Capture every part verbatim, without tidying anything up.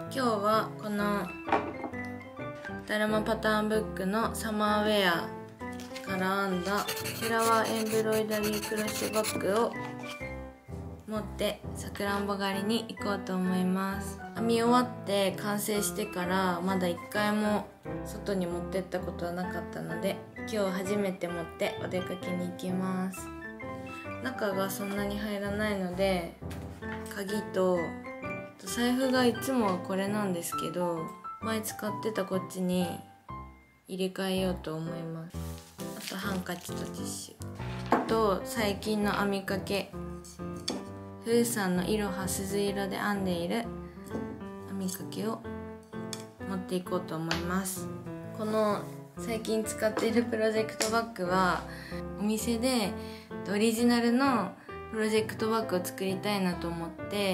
今日はこのダルマパターンブックのサマーウェアから編んだフラワーエンブロイダリークロッシュバッグを持ってさくらんぼ狩りに行こうと思います。編み終わって完成してからまだ一回も外に持ってったことはなかったので、今日初めて持ってお出かけに行きます。中がそんなに入らないので、鍵と財布がいつもはこれなんですけど、前使ってたこっちに入れ替えようと思います。あとハンカチとティッシュ、あと最近の編みかけ、ふーさんのいろは鈴色で編んでいる編みかけを持っていこうと思います。この最近使っているプロジェクトバッグはお店でオリジナルのプロジェクトバッグを作りたいなと思って、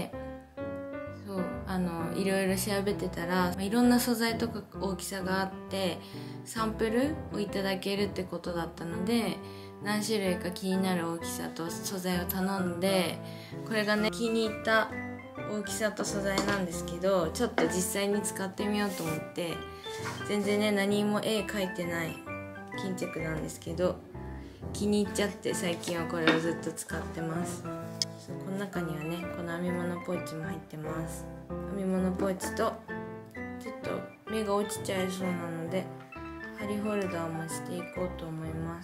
そうあのいろいろ調べてたら、いろんな素材とか大きさがあってサンプルをいただけるってことだったので、何種類か気になる大きさと素材を頼んで、これがね気に入った大きさと素材なんですけど、ちょっと実際に使ってみようと思って、全然ね何も絵描いてない巾着なんですけど、気に入っちゃって最近はこれをずっと使ってます。この中にはねこの編み物ポーチも入ってます。編み物ポーチとちょっと目が落ちちゃいそうなので針ホルダーもしていこうと思います。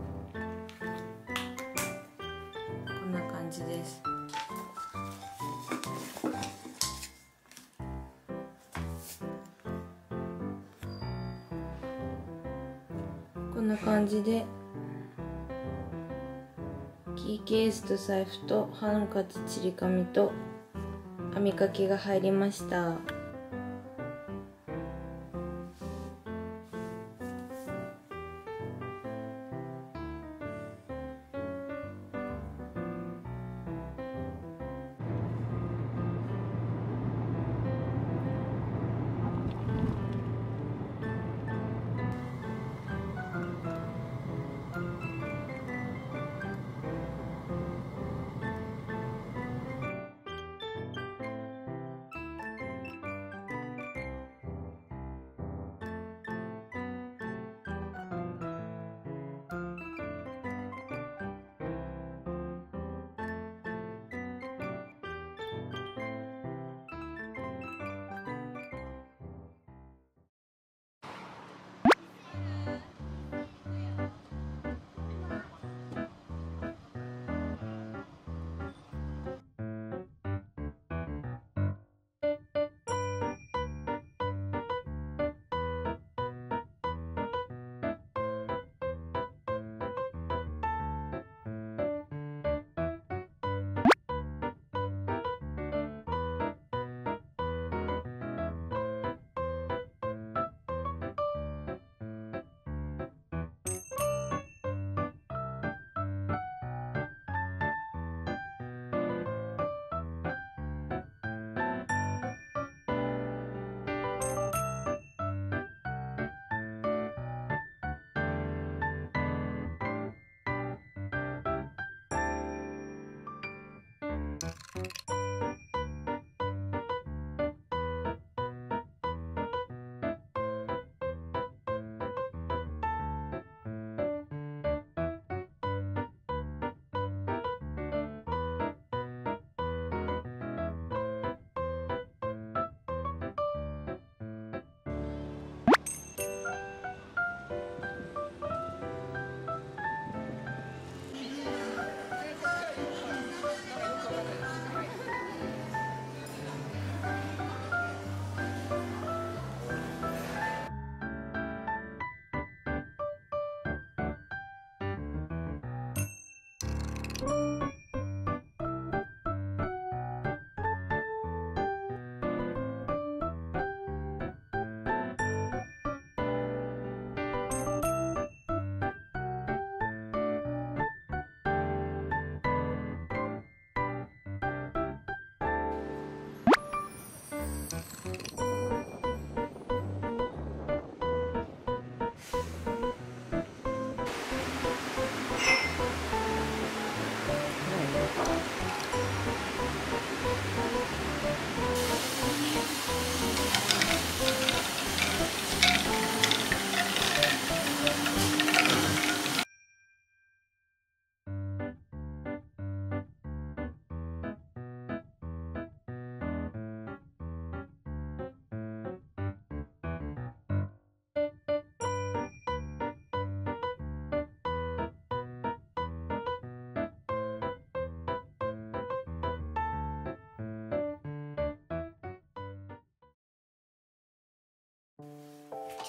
こんな感じです。こんな感じでキーケースと財布とハンカチ、ちり紙と編みかけが入りました。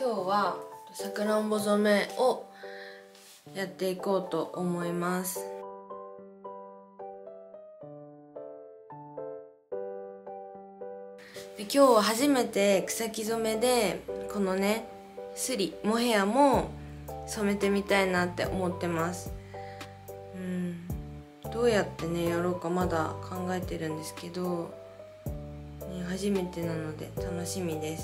今日はさくらんぼ染めをやっていこうと思います。で今日は初めて草木染めでこのねスリモヘアも染めてみたいなって思ってます。うんどうやってねやろうかまだ考えてるんですけど、ね、初めてなので楽しみです。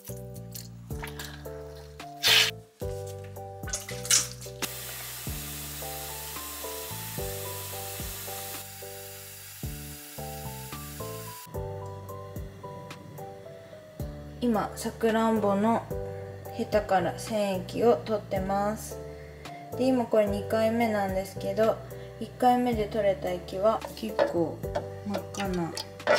今さくらんぼのヘタから染液を取ってます。で今これにかいめなんですけど、いっかいめで取れた液は結構真っ赤な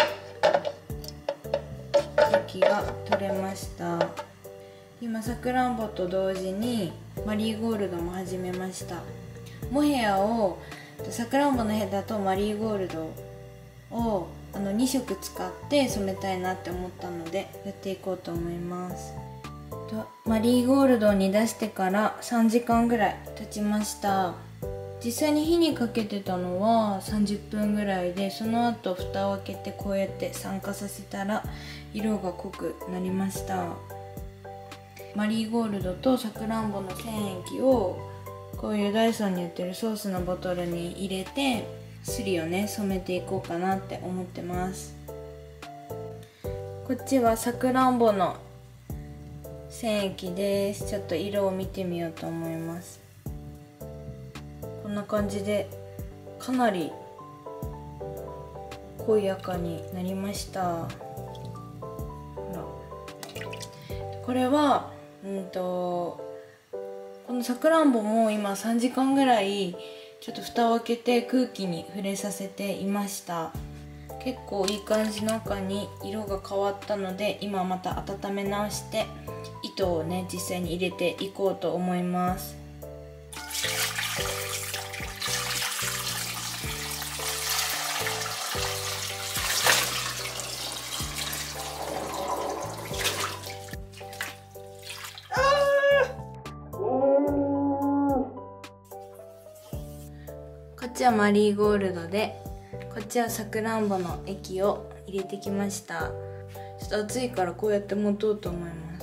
液が取れました。今さくらんぼと同時にマリーゴールドも始めました。モヘアをさくらんぼのヘタとマリーゴールドをあのにしょく使って染めたいなって思ったのでやっていこうと思います。マリーゴールドを煮出してからさんじかんぐらい経ちました。実際に火にかけてたのはさんじゅっぷんぐらいで、その後蓋を開けてこうやって酸化させたら色が濃くなりました。マリーゴールドとさくらんぼの染液をこういうダイソンに売ってるソースのボトルに入れてスリをね染めていこうかなって思ってます。こっちはさくらんぼの染液です。ちょっと色を見てみようと思います。こんな感じでかなり濃い赤になりました。ほらこれはうんとこのさくらんぼも今さんじかんぐらいちょっと蓋を開けて空気に触れさせていました。結構いい感じの赤に色が変わったので、今また温め直して糸をね実際に入れていこうと思います。こっちはマリーゴールドで、こっちはさくらんぼの液を入れてきました。ちょっと熱いからこうやって持とうと思います。